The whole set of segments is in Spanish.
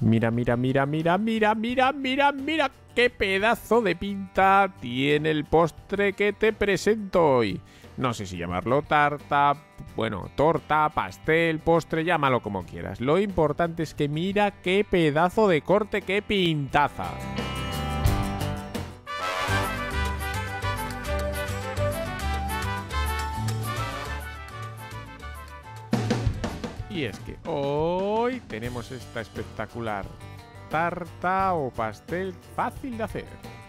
Mira, mira, mira, mira, mira, mira, mira, mira qué pedazo de pinta tiene el postre que te presento hoy. No sé si llamarlo tarta, bueno, torta, pastel, postre, llámalo como quieras. Lo importante es que mira qué pedazo de corte, qué pintaza. Y es que hoy tenemos esta espectacular tarta o pastel fácil de hacer.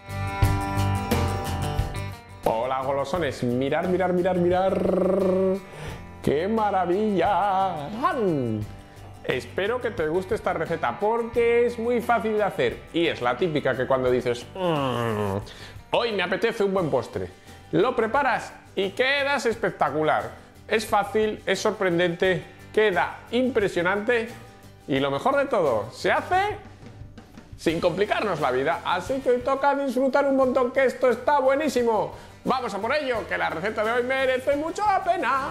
Hola golosones, mirar, mirar, mirar, mirar. ¡Qué maravilla! Espero que te guste esta receta porque es muy fácil de hacer y es la típica que cuando dices hoy me apetece un buen postre, lo preparas y quedas espectacular. Es fácil, es sorprendente, queda impresionante y lo mejor de todo, se hace sin complicarnos la vida, así que hoy toca disfrutar un montón, que esto está buenísimo. Vamos a por ello, que la receta de hoy merece mucho la pena.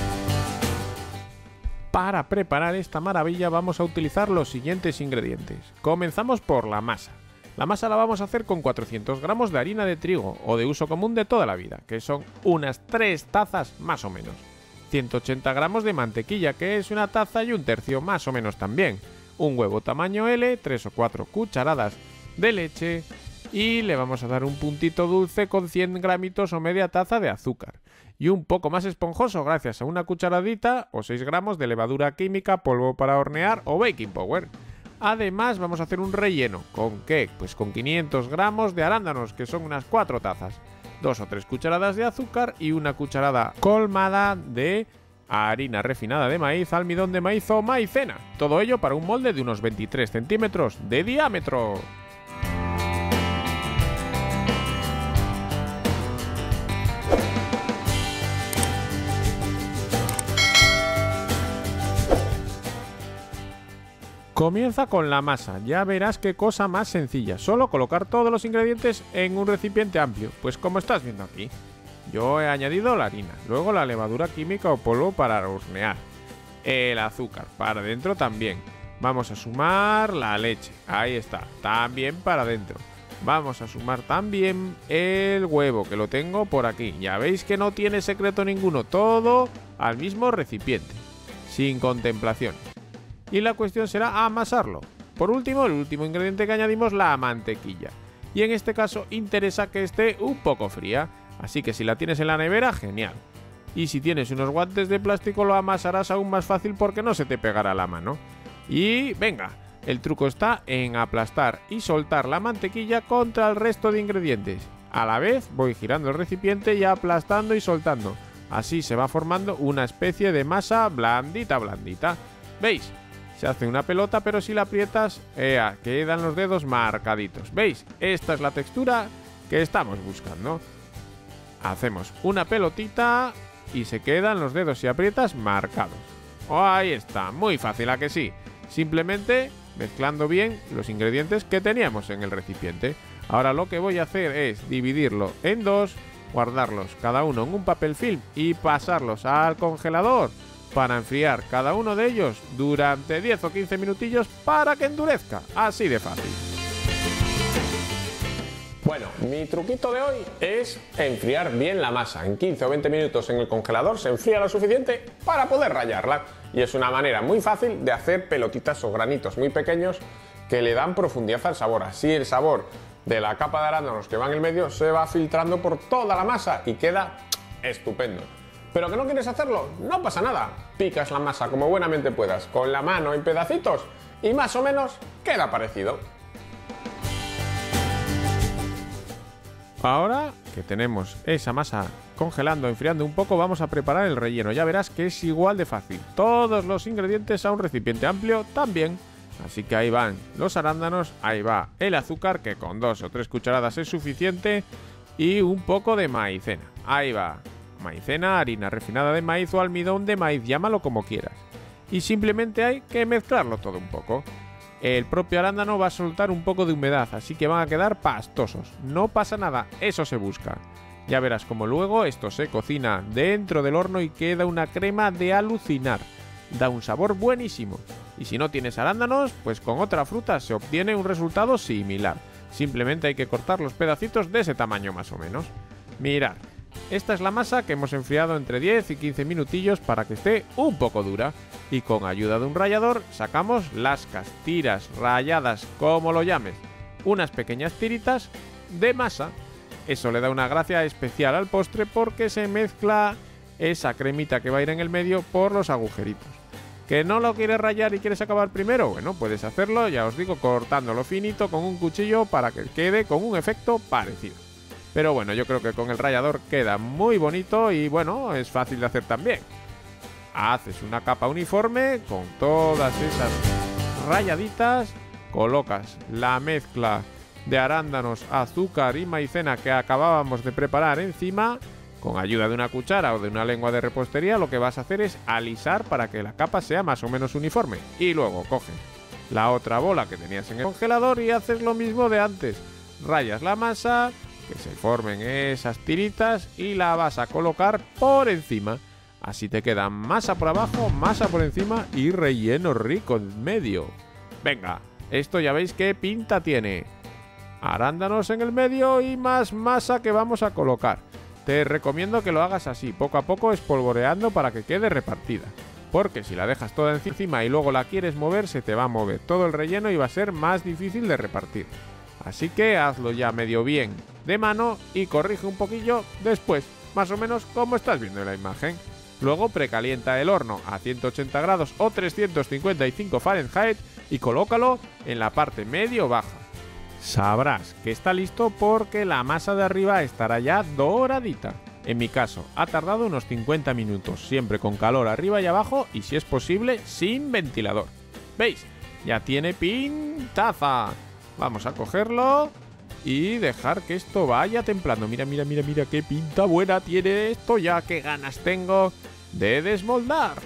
Para preparar esta maravilla vamos a utilizar los siguientes ingredientes. Comenzamos por la masa. La masa la vamos a hacer con 400 gramos de harina de trigo o de uso común de toda la vida, que son unas 3 tazas más o menos. 180 gramos de mantequilla, que es una taza y un tercio más o menos también. Un huevo tamaño L, 3 o 4 cucharadas de leche y le vamos a dar un puntito dulce con 100 gramitos o media taza de azúcar. Y un poco más esponjoso gracias a una cucharadita o 6 gramos de levadura química, polvo para hornear o baking powder. Además vamos a hacer un relleno. ¿Con qué? Pues con 500 gramos de arándanos, que son unas 4 tazas. 2 o 3 cucharadas de azúcar y una cucharada colmada de harina refinada de maíz, almidón de maíz o maicena. Todo ello para un molde de unos 23 centímetros de diámetro. Comienza con la masa, ya verás qué cosa más sencilla, solo colocar todos los ingredientes en un recipiente amplio, pues como estás viendo aquí. Yo he añadido la harina, luego la levadura química o polvo para hornear, el azúcar para dentro también, vamos a sumar la leche, ahí está, también para dentro. Vamos a sumar también el huevo, que lo tengo por aquí, ya veis que no tiene secreto ninguno, todo al mismo recipiente, sin contemplación. Y la cuestión será amasarlo. Por último, el último ingrediente que añadimos, la mantequilla. Y en este caso interesa que esté un poco fría, así que si la tienes en la nevera, genial. Y si tienes unos guantes de plástico lo amasarás aún más fácil porque no se te pegará la mano. Y venga, el truco está en aplastar y soltar la mantequilla contra el resto de ingredientes. A la vez voy girando el recipiente y aplastando y soltando. Así se va formando una especie de masa blandita, blandita. ¿Veis? Se hace una pelota, pero si la aprietas, quedan los dedos marcaditos. ¿Veis? Esta es la textura que estamos buscando. Hacemos una pelotita y se quedan los dedos, si aprietas, marcados. Ahí está, muy fácil, ¿a que sí? Simplemente mezclando bien los ingredientes que teníamos en el recipiente. Ahora lo que voy a hacer es dividirlo en dos, guardarlos cada uno en un papel film y pasarlos al congelador para enfriar cada uno de ellos durante 10 o 15 minutillos para que endurezca, así de fácil. Bueno, mi truquito de hoy es enfriar bien la masa. En 15 o 20 minutos en el congelador se enfría lo suficiente para poder rallarla. Y es una manera muy fácil de hacer pelotitas o granitos muy pequeños que le dan profundidad al sabor. Así el sabor de la capa de arándanos que va en el medio se va filtrando por toda la masa y queda estupendo. ¿Pero que no quieres hacerlo? No pasa nada. Picas la masa como buenamente puedas con la mano en pedacitos y más o menos queda parecido. Ahora que tenemos esa masa congelando, enfriando un poco, vamos a preparar el relleno. Ya verás que es igual de fácil. Todos los ingredientes a un recipiente amplio también. Así que ahí van los arándanos, ahí va el azúcar, que con 2 o 3 cucharadas es suficiente, y un poco de maicena. Ahí va. Maicena, harina refinada de maíz o almidón de maíz, llámalo como quieras. Y simplemente hay que mezclarlo todo un poco. El propio arándano va a soltar un poco de humedad, así que van a quedar pastosos. No pasa nada, eso se busca. Ya verás como luego esto se cocina dentro del horno y queda una crema de alucinar. da un sabor buenísimo. Y si no tienes arándanos, pues con otra fruta se obtiene un resultado similar. Simplemente hay que cortar los pedacitos de ese tamaño más o menos. Mirad, esta es la masa que hemos enfriado entre 10 y 15 minutillos para que esté un poco dura. Y con ayuda de un rallador sacamos lascas, tiras, rayadas, como lo llames. Unas pequeñas tiritas de masa. Eso le da una gracia especial al postre porque se mezcla esa cremita que va a ir en el medio por los agujeritos. ¿Que no lo quieres rallar y quieres acabar primero? Bueno, puedes hacerlo, ya os digo, cortándolo finito con un cuchillo para que quede con un efecto parecido. Pero bueno, yo creo que con el rallador queda muy bonito y bueno, es fácil de hacer también. Haces una capa uniforme con todas esas rayaditas, colocas la mezcla de arándanos, azúcar y maicena que acabábamos de preparar encima. Con ayuda de una cuchara o de una lengua de repostería lo que vas a hacer es alisar para que la capa sea más o menos uniforme. Y luego coges la otra bola que tenías en el congelador y haces lo mismo de antes. Rayas la masa, que se formen esas tiritas y la vas a colocar por encima. Así te queda masa por abajo, masa por encima y relleno rico en medio. Venga, esto ya veis qué pinta tiene. Arándanos en el medio y más masa que vamos a colocar. Te recomiendo que lo hagas así, poco a poco espolvoreando para que quede repartida. Porque si la dejas toda encima y luego la quieres mover, se te va a mover todo el relleno y va a ser más difícil de repartir. Así que hazlo ya medio bien de mano y corrige un poquillo después, más o menos como estás viendo en la imagen. Luego precalienta el horno a 180 grados o 355 Fahrenheit y colócalo en la parte medio baja. Sabrás que está listo porque la masa de arriba estará ya doradita. En mi caso, ha tardado unos 50 minutos, siempre con calor arriba y abajo y si es posible, sin ventilador. ¿Veis? Ya tiene pintaza. Vamos a cogerlo y dejar que esto vaya templando. Mira, mira, mira, mira qué pinta buena tiene esto ya, qué ganas tengo de desmoldar.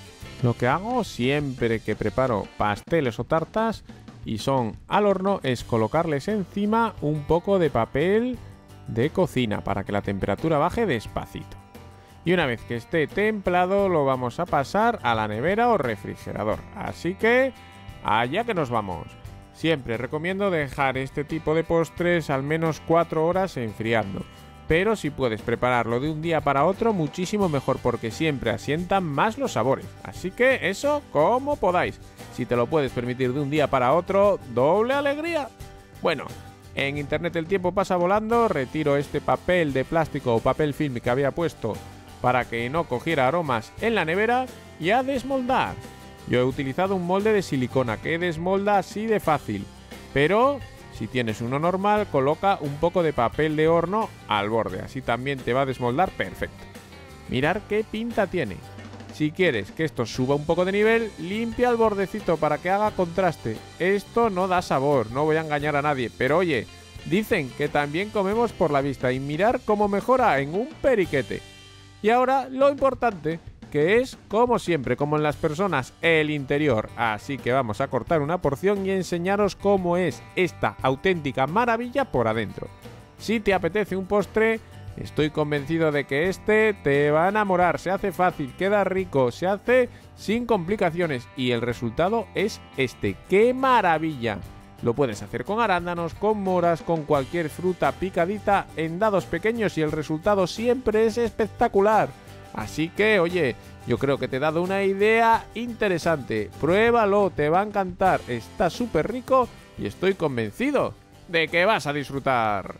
Lo que hago siempre que preparo pasteles o tartas y son al horno es colocarles encima un poco de papel de cocina para que la temperatura baje despacito. Y una vez que esté templado lo vamos a pasar a la nevera o refrigerador. Así que allá que nos vamos. Siempre recomiendo dejar este tipo de postres al menos 4 horas enfriando. Pero si puedes prepararlo de un día para otro, muchísimo mejor porque siempre asientan más los sabores. Así que eso como podáis. Si te lo puedes permitir de un día para otro, doble alegría. Bueno, en internet el tiempo pasa volando, retiro este papel de plástico o papel film que había puesto para que no cogiera aromas en la nevera y a desmoldar. Yo he utilizado un molde de silicona que desmolda así de fácil, pero si tienes uno normal, coloca un poco de papel de horno al borde, así también te va a desmoldar perfecto. Mirad qué pinta tiene. Si quieres que esto suba un poco de nivel, limpia el bordecito para que haga contraste. Esto no da sabor, no voy a engañar a nadie, pero oye, dicen que también comemos por la vista y mirar cómo mejora en un periquete. Y ahora lo importante, que es, como siempre, como en las personas, el interior. Así que vamos a cortar una porción y enseñaros cómo es esta auténtica maravilla por adentro. Si te apetece un postre, estoy convencido de que este te va a enamorar. Se hace fácil, queda rico, se hace sin complicaciones y el resultado es este. ¡Qué maravilla! Lo puedes hacer con arándanos, con moras, con cualquier fruta picadita en dados pequeños y el resultado siempre es espectacular. Así que, oye, yo creo que te he dado una idea interesante. Pruébalo, te va a encantar. Está súper rico y estoy convencido de que vas a disfrutar.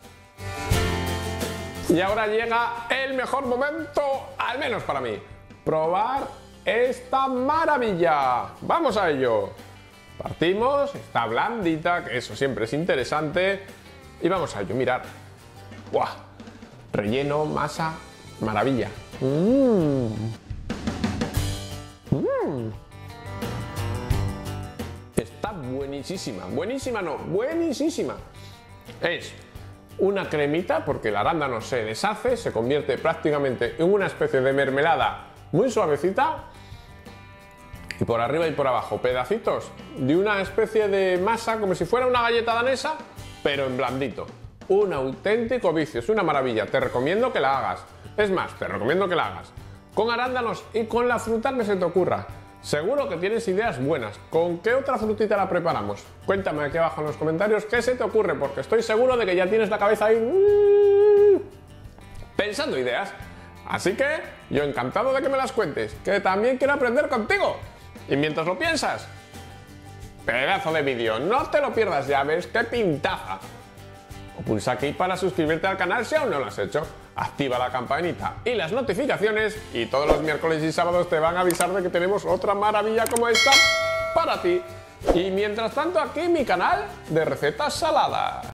Y ahora llega el mejor momento, al menos para mí. Probar esta maravilla. ¡Vamos a ello! Partimos, está blandita, que eso siempre es interesante. Y vamos a ello, mirad. ¡Buah! Relleno, masa, maravilla. Está buenísima. Buenísima no, buenísima. Es una cremita porque el arándano se deshace, se convierte prácticamente en una especie de mermelada muy suavecita. Y por arriba y por abajo pedacitos de una especie de masa como si fuera una galleta danesa, pero en blandito. Un auténtico vicio, es una maravilla. Te recomiendo que la hagas. Es más, te recomiendo que la hagas con arándanos y con la fruta que se te ocurra. Seguro que tienes ideas buenas. ¿Con qué otra frutita la preparamos? Cuéntame aquí abajo en los comentarios qué se te ocurre, porque estoy seguro de que ya tienes la cabeza ahí pensando ideas. Así que yo encantado de que me las cuentes, que también quiero aprender contigo. Y mientras lo piensas, pedazo de vídeo, no te lo pierdas, ya ves qué pintaza. O pulsa aquí para suscribirte al canal si aún no lo has hecho. Activa la campanita y las notificaciones y todos los miércoles y sábados te van a avisar de que tenemos otra maravilla como esta para ti. Y mientras tanto aquí mi canal de recetas saladas.